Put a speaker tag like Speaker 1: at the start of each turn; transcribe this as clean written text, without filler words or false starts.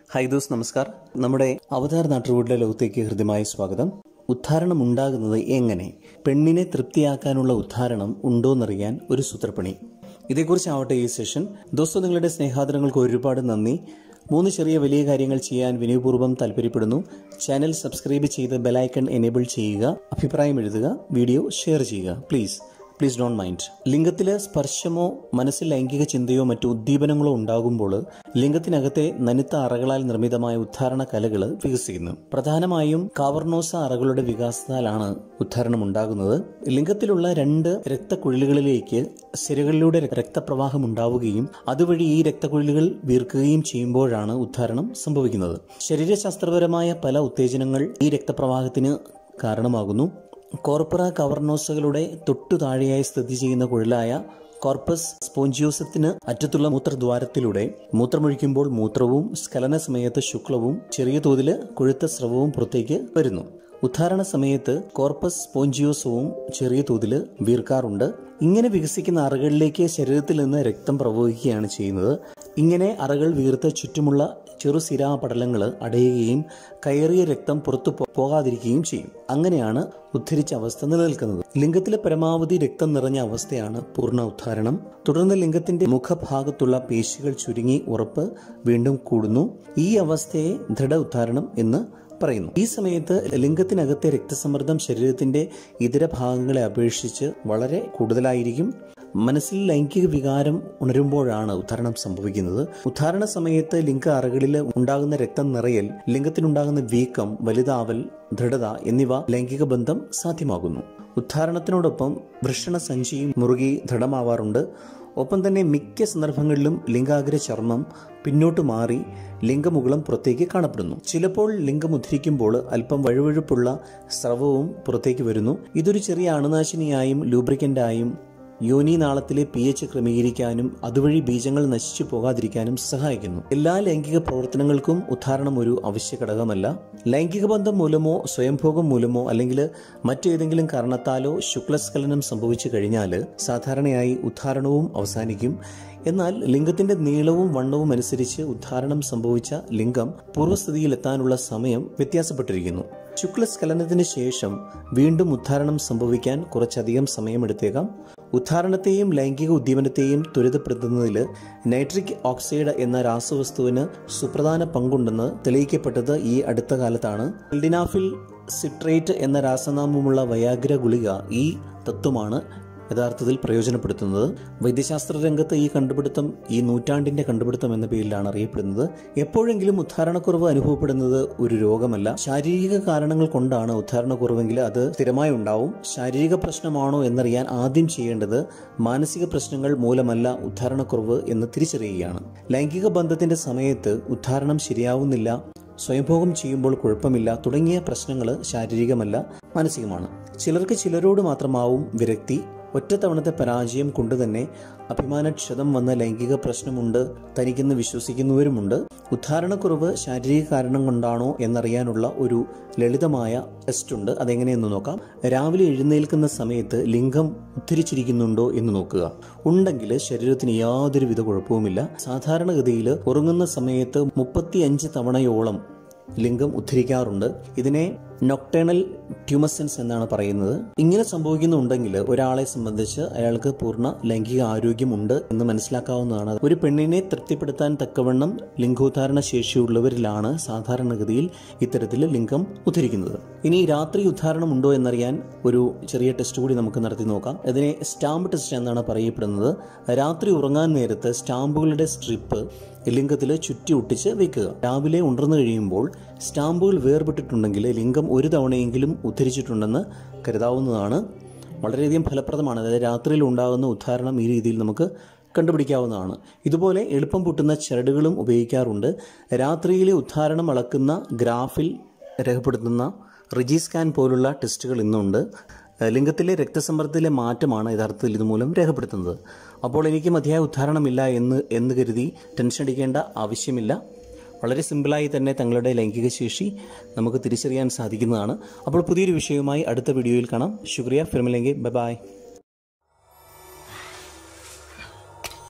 Speaker 1: Hi those, നമസ്കാർ. നമ്മുടെ അവതാർ നാട്ടുകൂടിലെ ലോകത്തേക്ക് ഹൃദ്യമായ സ്വാഗതം. ഉദ്ധാരണം ഉണ്ടാകുന്നത് എങ്ങനെ? പെണ്ണിനെ തൃപ്തിയാക്കാനുള്ള ഉദ്ധാരണം ഉണ്ടോയെന്നറിയാൻ ഒരു സൂത്രപ്പണി. ഇതേക്കുറിച്ചാവട്ടെ ഈ സെഷൻ. ദോസ്തോ, നിങ്ങളുടെ സ്നേഹാദരങ്ങൾക്ക് ഒരുപാട് നന്ദി. 3 ചെറിയ വലിയ കാര്യങ്ങൾ ചെയ്യാൻ വിനയപൂർവ്വം താല്പര്യപ്പെടുന്നു. ചാനൽ സബ്സ്ക്രൈബ് ചെയ്ത് ബെലൈക്കൺ എനേബിൾ ചെയ്യുക, അഭിപ്രായം എഴുതുക, വീഡിയോ ഷെയർ ചെയ്യുക. Please don't mind. ലിംഗത്തിലെ സ്പർശമോ മനസ്സിൽ ലൈംഗിക ചിന്തയോ മറ്റു ഉദ്ദീപനങ്ങളോ ഉണ്ടാകുമ്പോൾ ലിംഗത്തിനകത്തെ നനുത്ത അറകളാൽ നിർമ്മിതമായ ഉദ്ധാരണ കലകൾ വികസിക്കുന്നു. പ്രധാനമായും കാവർണോസ അറകളുടെ വികാസത്താലാണ് ഉദ്ധാരണം ഉണ്ടാകുന്നത്. ലിംഗത്തിലുള്ള 2 രക്തക്കുഴലുകളിലേക്ക് സിരകളിലൂടെ രക്തപ്രവാഹം ഉണ്ടാവുകയും അതുവഴി ഈ രക്തക്കുഴലുകൾ വീർക്കുകയും ചെയ്യുമ്പോഴാണ് ഉദ്ധാരണം സംഭവിക്കുന്നത്. ശരീരശാസ്ത്രപരമായ പല ഉത്തേജനങ്ങൾ ഈ രക്തപ്രവാഹത്തിന് കാരണമാകുന്നു. കോർപ്പറ കവർണോസകളുടെ തൊട്ടു താഴെയായി സ്ഥിതി ചെയ്യുന്ന കുഴലായ കോർപ്പസ് സ്പോഞ്ചിയോസത്തിന് അറ്റത്തുള്ള മൂത്രദ്വാരത്തിലൂടെ മൂത്രമൊഴിക്കുമ്പോൾ മൂത്രവും സ്ഖലന സമയത്ത് ശുക്ലവും ചെറിയ തോതിൽ കൊഴുത്ത സ്രവവും പുറത്തേക്ക് വരുന്നു. ഉദ്ധാരണ സമയത്ത് കോർപ്പസ് സ്പോഞ്ചിയോസവും ചെറിയ തോതിൽ വീർക്കാറുണ്ട്. ഇങ്ങനെ വികസിക്കുന്ന അറകളിലേക്ക് ശരീരത്തിൽ നിന്ന് രക്തം പ്രവഹിക്കുകയാണ് ചെയ്യുന്നത്. ഇങ്ങനെ അറകൾ വീർത്ത് ചുറ്റുമുള്ള ചെറുസിരാപടലങ്ങൾ അടയുകയും കയറിയ രക്തം പുറത്തു പോകാതിരിക്കുകയും ചെയ്യും. അങ്ങനെയാണ് ഉദ്ധരിച്ച അവസ്ഥ നിലനിൽക്കുന്നത്. ലിംഗത്തിലെ പരമാവധി രക്തം നിറഞ്ഞ അവസ്ഥയാണ് പൂർണ്ണ ഉദ്ധാരണം. തുടർന്ന് ലിംഗത്തിന്റെ മുഖഭാഗത്തുള്ള പേശികൾ ചുരുങ്ങി ഉറപ്പ് വീണ്ടും കൂടുന്നു. ഈ അവസ്ഥയെ ദൃഢ ഉദ്ധാരണം എന്ന് പറയുന്നു. ഈ സമയത്ത് ലിംഗത്തിനകത്തെ രക്തസമ്മർദ്ദം ശരീരത്തിന്റെ ഇതര ഭാഗങ്ങളെ അപേക്ഷിച്ച് വളരെ കൂടുതലായിരിക്കും. മനസ്സിൽ ലൈംഗിക വികാരം ഉണരുമ്പോഴാണ് ഉദ്ധാരണം സംഭവിക്കുന്നത്. ഉദ്ധാരണ സമയത്ത് ലിംഗ അറകളിൽ ഉണ്ടാകുന്ന രക്തം നിറയൽ, ലിംഗത്തിനുണ്ടാകുന്ന വീക്കം, വലുതാവൽ, ദൃഢത എന്നിവ ലൈംഗിക ബന്ധം സാധ്യമാകുന്നു. ഉദ്ധാരണത്തിനോടൊപ്പം വൃഷണ സഞ്ചിയും മുറുകി ദൃഢമാവാറുണ്ട്. ഒപ്പം തന്നെ മിക്ക സന്ദർഭങ്ങളിലും ലിംഗാഗ്ര ചർമ്മം പിന്നോട്ട് മാറി ലിംഗമുകുളം പുറത്തേക്ക് കാണപ്പെടുന്നു. ചിലപ്പോൾ ലിംഗം ഉദ്ധരിക്കുമ്പോൾ അല്പം വഴുവഴുപ്പുള്ള സ്രവവും പുറത്തേക്ക് വരുന്നു. ഇതൊരു ചെറിയ അണുനാശിനിയായും ലൂബ്രിക്കന്റായും യോനി നാളത്തിലെ pH ക്രമീകരിക്കാനും അതുവഴി ബീജങ്ങൾ നശിച്ചു പോകാതിരിക്കാനും സഹായിക്കുന്നു. എല്ലാ ലൈംഗിക പ്രവർത്തനങ്ങൾക്കും ഉദ്ധാരണം ഒരു അവശ്യ ഘടകമല്ല. ലൈംഗിക ബന്ധം മൂലമോ സ്വയംഭോഗം മൂലമോ അല്ലെങ്കിൽ മറ്റേതെങ്കിലും കാരണത്താലോ ശുക്ലസ്ഖലനം സംഭവിച്ചു കഴിഞ്ഞാൽ സാധാരണയായി ഉദ്ധാരണവും അവസാനിക്കും. എന്നാൽ ലിംഗത്തിന്റെ നീളവും വണ്ണവും അനുസരിച്ച് ഉദ്ധാരണം സംഭവിച്ച ലിംഗം പൂർവ്വസ്ഥിതിയിലെത്താനുള്ള സമയം വ്യത്യാസപ്പെട്ടിരിക്കുന്നു. ശുക്ലസ്ഖലനത്തിന് ശേഷം വീണ്ടും ഉദ്ധാരണം സംഭവിക്കാൻ കുറച്ചധികം സമയമെടുത്തേക്കാം. ഉദ്ധാരണത്തെയും ലൈംഗിക ഉദ്ദീപനത്തെയും ത്വരിതപ്പെടുത്തുന്നതിൽ നൈട്രിക് ഓക്സൈഡ് എന്ന രാസവസ്തുവിന് സുപ്രധാന പങ്കുണ്ടെന്ന് തെളിയിക്കപ്പെട്ടത് ഈ അടുത്ത കാലത്താണ്. സിൽഡിനാഫിൽ സിട്രേറ്റ് എന്ന രാസനാമമുള്ള വയാഗ്ര ഗുളിക ഈ തത്വമാണ് യഥാർത്ഥത്തിൽ പ്രയോജനപ്പെടുത്തുന്നത്. വൈദ്യശാസ്ത്ര രംഗത്ത് ഈ കണ്ടുപിടുത്തം ഈ നൂറ്റാണ്ടിന്റെ കണ്ടുപിടുത്തം എന്ന പേരിലാണ് അറിയപ്പെടുന്നത്. എപ്പോഴെങ്കിലും ഉദ്ധാരണക്കുറവ് അനുഭവപ്പെടുന്നത് ഒരു രോഗമല്ല, ശാരീരിക കാരണങ്ങൾ കൊണ്ടാണ് ഉദ്ധാരണക്കുറവെങ്കിൽ അത് സ്ഥിരമായി ഉണ്ടാവും. ശാരീരിക പ്രശ്നമാണോ എന്നറിയാൻ ആദ്യം ചെയ്യേണ്ടത് മാനസിക പ്രശ്നങ്ങൾ മൂലമല്ല ഉദ്ധാരണക്കുറവ് എന്ന് തിരിച്ചറിയുകയാണ്. ലൈംഗിക ബന്ധത്തിന്റെ സമയത്ത് ഉദ്ധാരണം ശരിയാവുന്നില്ല, സ്വയംഭോഗം ചെയ്യുമ്പോൾ കുഴപ്പമില്ല തുടങ്ങിയ പ്രശ്നങ്ങൾ ശാരീരികമല്ല, മാനസികമാണ്. ചിലർക്ക് ചിലരോട് മാത്രമാവും വിരക്തി. ഒറ്റത്തവണത്തെ പരാജയം കൊണ്ടുതന്നെ അഭിമാനക്ഷതം വന്ന ലൈംഗിക പ്രശ്നമുണ്ട് തനിക്കെന്ന് വിശ്വസിക്കുന്നവരുമുണ്ട്. ഉദ്ധാരണക്കുറവ് ശാരീരിക കാരണം കൊണ്ടാണോ എന്നറിയാനുള്ള ഒരു ലളിതമായ ടെസ്റ്റ് ഉണ്ട്. അതെങ്ങനെയെന്ന് നോക്കാം. രാവിലെ എഴുന്നേൽക്കുന്ന സമയത്ത് ലിംഗം ഉദ്ധരിച്ചിരിക്കുന്നുണ്ടോ എന്ന് നോക്കുക. ഉണ്ടെങ്കിൽ ശരീരത്തിന് യാതൊരുവിധ കുഴപ്പവുമില്ല. സാധാരണഗതിയിൽ ഉറങ്ങുന്ന സമയത്ത് 35 തവണയോളം ലിംഗം ഉദ്ധരിക്കാറുണ്ട്. ഇതിനെ നൊക്ടേണൽ ട്യൂമസെൻസ് എന്നാണ് പറയുന്നത്. ഇങ്ങനെ സംഭവിക്കുന്നുണ്ടെങ്കിൽ ഒരാളെ സംബന്ധിച്ച് അയാൾക്ക് പൂർണ്ണ ലൈംഗിക ആരോഗ്യമുണ്ട് എന്ന് മനസ്സിലാക്കാവുന്നതാണ്. ഒരു പെണ്ണിനെ തൃപ്തിപ്പെടുത്താൻ തക്കവണ്ണം ലിംഗോദ്ധാരണ ശേഷിയുള്ളവരിലാണ് സാധാരണഗതിയിൽ ഇത്തരത്തിൽ ലിംഗം ഉദ്ധരിക്കുന്നത്. ഇനി രാത്രി ഉദ്ധാരണം ഉണ്ടോ എന്നറിയാൻ ഒരു ചെറിയ ടെസ്റ്റ് കൂടി നമുക്ക് നടത്തി നോക്കാം. ഇതിനെ സ്റ്റാമ്പ് ടെസ്റ്റ് എന്നാണ് പറയപ്പെടുന്നത്. രാത്രി ഉറങ്ങാൻ നേരത്ത് സ്റ്റാമ്പുകളുടെ സ്ട്രിപ്പ് ലിംഗത്തിൽ ചുറ്റി ഒട്ടിച്ച് വെക്കുക. രാവിലെ ഉണർന്നു കഴിയുമ്പോൾ സ്റ്റാമ്പുകൾ വേർപെട്ടിട്ടുണ്ടെങ്കിൽ ലിംഗം ഒരു തവണയെങ്കിലും ഉദ്ധരിച്ചിട്ടുണ്ടെന്ന് കരുതാവുന്നതാണ്. വളരെയധികം ഫലപ്രദമാണ്. അതായത് രാത്രിയിൽ ഉണ്ടാകുന്ന ഉദ്ധാരണം ഈ രീതിയിൽ നമുക്ക് കണ്ടുപിടിക്കാവുന്നതാണ്. ഇതുപോലെ എളുപ്പം പൊട്ടുന്ന ചരടുകളും ഉപയോഗിക്കാറുണ്ട്. രാത്രിയിലെ ഉദ്ധാരണം അളക്കുന്ന ഗ്രാഫിൽ രേഖപ്പെടുത്തുന്ന റിജിസ്കാൻ പോലുള്ള ടെസ്റ്റുകൾ ഇന്നുണ്ട്. ലിംഗത്തിലെ രക്തസമ്മർദ്ദത്തിലെ മാറ്റമാണ് യഥാർത്ഥത്തിൽ ഇതുമൂലം രേഖപ്പെടുത്തുന്നത്. അപ്പോൾ എനിക്ക് മതിയായ ഉദ്ധാരണമില്ല എന്ന് കരുതി ടെൻഷൻ അടിക്കേണ്ട ആവശ്യമില്ല. വളരെ സിമ്പിളായി തന്നെ തങ്ങളുടെ ലൈംഗിക ശേഷി നമുക്ക് തിരിച്ചറിയാൻ സാധിക്കുന്നതാണ്. അപ്പോൾ പുതിയൊരു വിഷയവുമായി അടുത്ത വീഡിയോയിൽ കാണാം. ശുക്രിയ. ഫിർ മിലേംഗെ. Bye by.